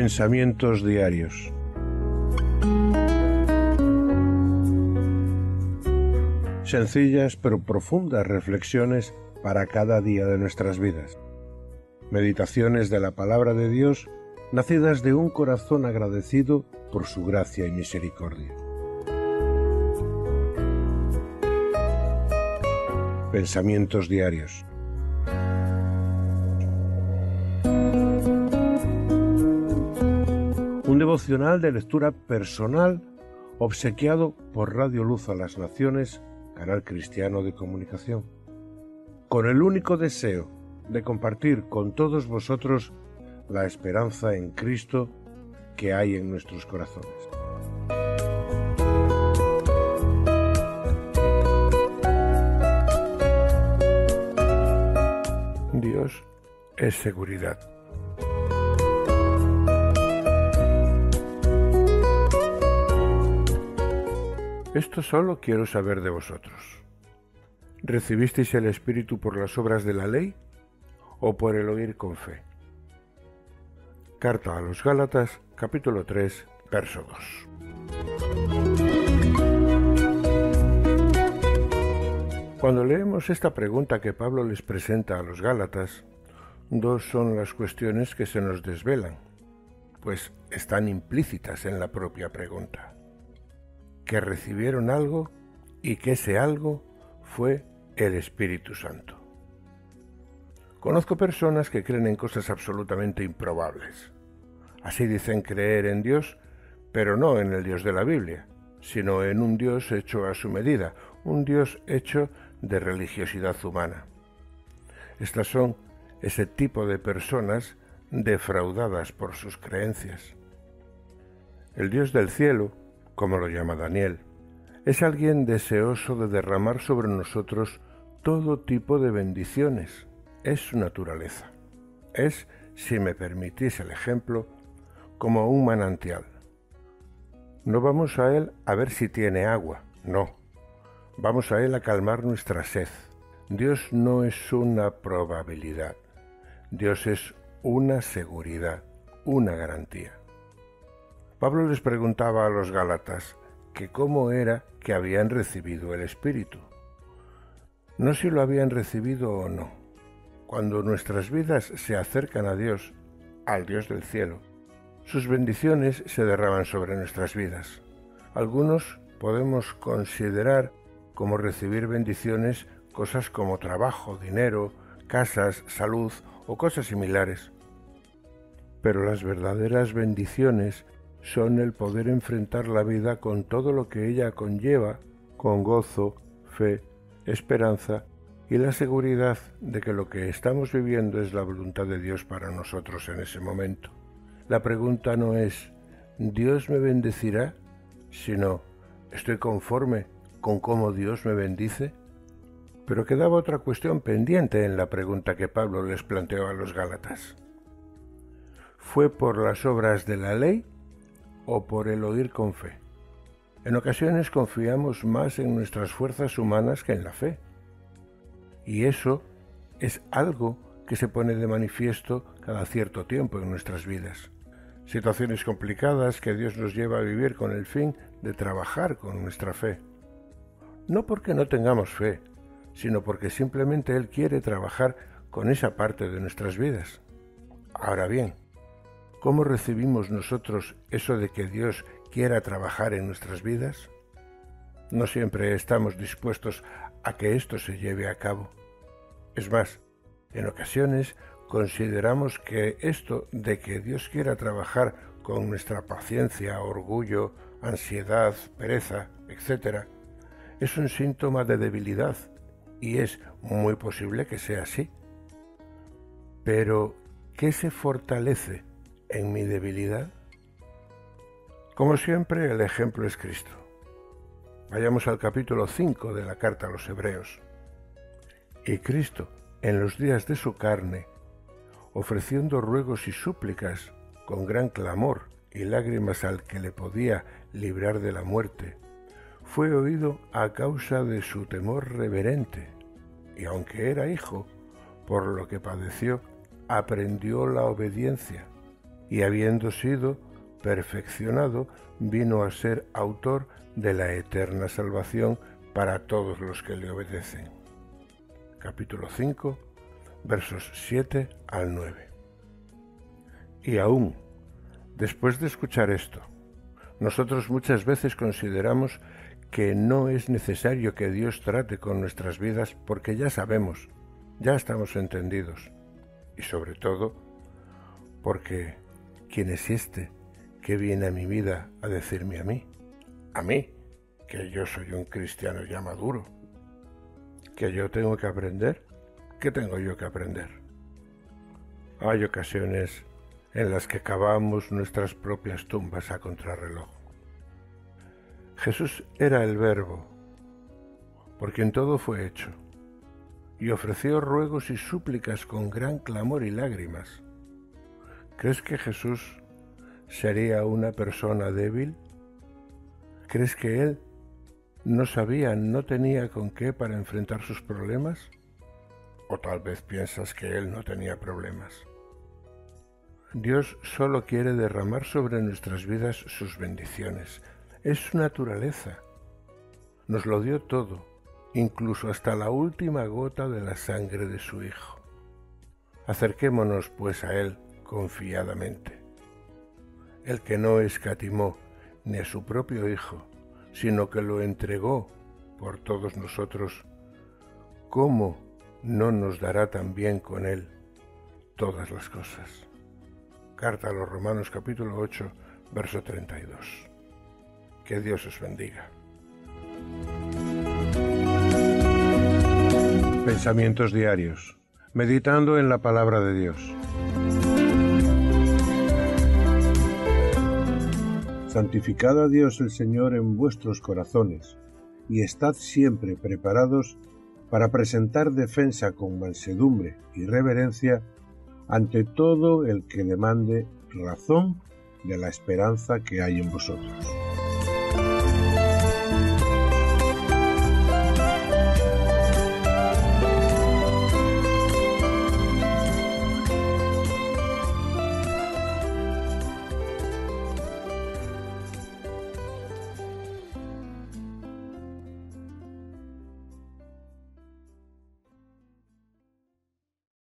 Pensamientos diarios. Sencillas pero profundas reflexiones para cada día de nuestras vidas. Meditaciones de la palabra de Dios, nacidas de un corazón agradecido por su gracia y misericordia. Pensamientos diarios. Un devocional de lectura personal obsequiado por Radio Luz a las Naciones, canal cristiano de comunicación, con el único deseo de compartir con todos vosotros la esperanza en Cristo que hay en nuestros corazones. Dios es seguridad. Esto solo quiero saber de vosotros. ¿Recibisteis el Espíritu por las obras de la ley o por el oír con fe? Carta a los Gálatas, capítulo 3, verso 2. Cuando leemos esta pregunta que Pablo les presenta a los Gálatas, dos son las cuestiones que se nos desvelan, pues están implícitas en la propia pregunta. Que recibieron algo y que ese algo fue el Espíritu Santo. Conozco personas que creen en cosas absolutamente improbables. Así dicen creer en Dios, pero no en el Dios de la Biblia, sino en un Dios hecho a su medida, un Dios hecho de religiosidad humana. Estas son ese tipo de personas defraudadas por sus creencias. El Dios del cielo, como lo llama Daniel, es alguien deseoso de derramar sobre nosotros todo tipo de bendiciones. Es su naturaleza. Es, si me permitís el ejemplo, como un manantial. No vamos a él a ver si tiene agua, no. Vamos a él a calmar nuestra sed. Dios no es una probabilidad. Dios es una seguridad, una garantía. Pablo les preguntaba a los Gálatas que cómo era que habían recibido el Espíritu. No si lo habían recibido o no. Cuando nuestras vidas se acercan a Dios, al Dios del cielo, sus bendiciones se derraman sobre nuestras vidas. Algunos podemos considerar como recibir bendiciones cosas como trabajo, dinero, casas, salud o cosas similares. Pero las verdaderas bendiciones son el poder enfrentar la vida con todo lo que ella conlleva, con gozo, fe, esperanza y la seguridad de que lo que estamos viviendo es la voluntad de Dios para nosotros en ese momento. La pregunta no es ¿Dios me bendecirá?, sino ¿estoy conforme con cómo Dios me bendice? Pero quedaba otra cuestión pendiente en la pregunta que Pablo les planteó a los Gálatas. ¿Fue por las obras de la ley o por el oír con fe? En ocasiones confiamos más en nuestras fuerzas humanas que en la fe. Y eso es algo que se pone de manifiesto cada cierto tiempo en nuestras vidas. Situaciones complicadas que Dios nos lleva a vivir con el fin de trabajar con nuestra fe. No porque no tengamos fe, sino porque simplemente Él quiere trabajar con esa parte de nuestras vidas. Ahora bien, ¿cómo recibimos nosotros eso de que Dios quiera trabajar en nuestras vidas? No siempre estamos dispuestos a que esto se lleve a cabo. Es más, en ocasiones consideramos que esto de que Dios quiera trabajar con nuestra paciencia, orgullo, ansiedad, pereza, etc., es un síntoma de debilidad, y es muy posible que sea así. Pero, ¿qué se fortalece en mi debilidad? Como siempre, el ejemplo es Cristo. Vayamos al capítulo 5 de la carta a los Hebreos. Y Cristo, en los días de su carne, ofreciendo ruegos y súplicas con gran clamor y lágrimas al que le podía librar de la muerte, fue oído a causa de su temor reverente, y aunque era hijo, por lo que padeció, aprendió la obediencia, y habiendo sido perfeccionado, vino a ser autor de la eterna salvación para todos los que le obedecen. Capítulo 5, versos 7 al 9. Y aún, después de escuchar esto, nosotros muchas veces consideramos que no es necesario que Dios trate con nuestras vidas porque ya sabemos, ya estamos entendidos. Y sobre todo, porque ¿quién es este que viene a mi vida a decirme a mí, que yo soy un cristiano ya maduro, que yo tengo que aprender? ¿Qué tengo yo que aprender? Hay ocasiones en las que cavamos nuestras propias tumbas a contrarreloj. Jesús era el Verbo, por quien todo fue hecho, y ofreció ruegos y súplicas con gran clamor y lágrimas. ¿Crees que Jesús sería una persona débil? ¿Crees que Él no sabía, no tenía con qué para enfrentar sus problemas? ¿O tal vez piensas que Él no tenía problemas? Dios solo quiere derramar sobre nuestras vidas sus bendiciones. Es su naturaleza. Nos lo dio todo, incluso hasta la última gota de la sangre de su Hijo. Acerquémonos pues a Él confiadamente. El que no escatimó ni a su propio Hijo, sino que lo entregó por todos nosotros, ¿cómo no nos dará también con Él todas las cosas? Carta a los Romanos capítulo 8, verso 32. Que Dios os bendiga. Pensamientos diarios. Meditando en la palabra de Dios. Santificad a Dios el Señor en vuestros corazones, y estad siempre preparados para presentar defensa con mansedumbre y reverencia ante todo el que demande razón de la esperanza que hay en vosotros.